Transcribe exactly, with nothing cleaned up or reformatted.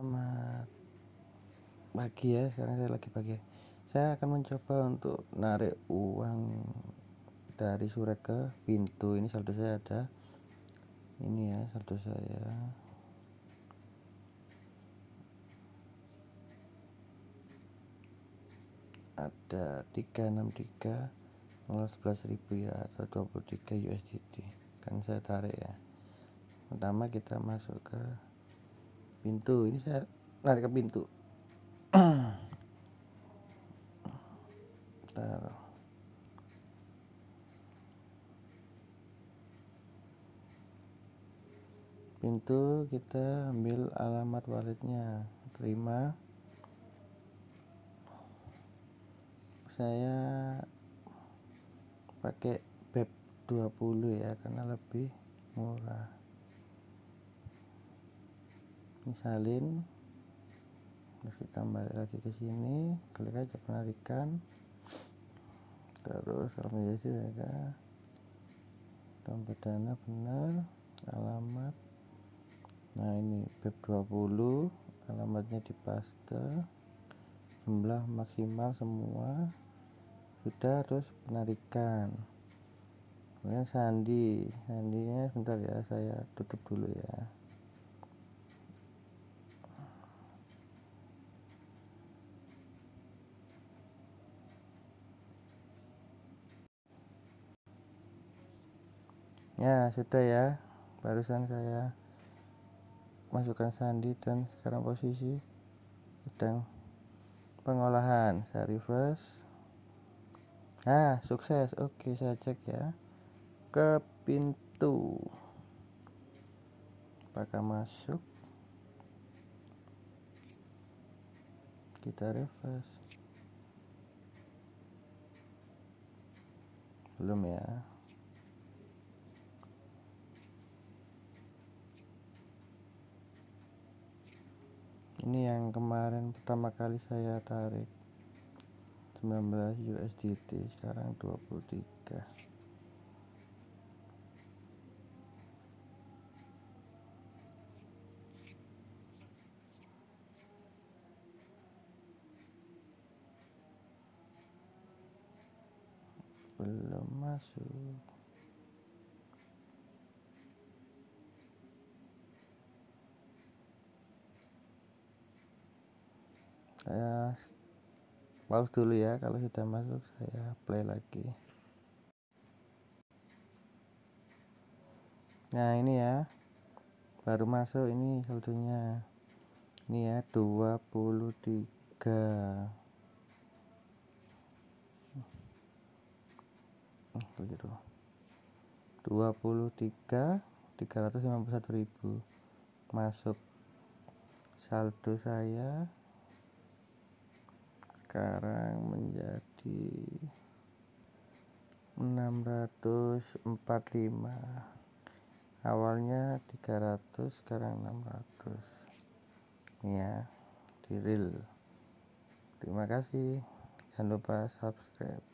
Selamat pagi ya, sekarang saya lagi pagi. Saya akan mencoba untuk narik uang dari Surek ke pintu. Ini saldo saya ada. Ini ya saldo saya. Ada tiga enam tiga nol sebelas ribu ya, atau dua puluh tiga U S D T. Kan saya tarik ya. Pertama kita masuk ke pintu. Ini saya narik ke pintu. Taruh. Pintu kita ambil alamat walletnya, terima. Saya pakai B E P dua puluh ya, karena lebih murah. Misalin, terus kita balik lagi ke sini, klik aja penarikan, terus alhamdulillah ya, dompet dana benar, alamat. Nah ini B E P dua puluh, alamatnya dipaste, jumlah maksimal semua sudah, terus penarikan. Kemudian sandi, sandinya sebentar ya, saya tutup dulu ya. Ya sudah ya, barusan saya masukkan sandi dan sekarang posisi sedang pengolahan. Saya reverse. Nah sukses. Oke, saya cek ya ke pintu, apakah masuk. Kita reverse. Belum ya. Ini yang kemarin pertama kali saya tarik sembilan belas U S D T, sekarang dua puluh tiga. Belum masuk. Saya pause dulu ya, kalau sudah masuk saya play lagi. Nah ini ya, baru masuk, ini saldonya. Ini ya dua puluh tiga. dua puluh tiga tiga ratus lima puluh satu ribu masuk. Saldo saya sekarang menjadi enam ratus empat puluh lima. Awalnya tiga ratus, sekarang enam ratus. Ini ya, di real. Terima kasih. Jangan lupa subscribe.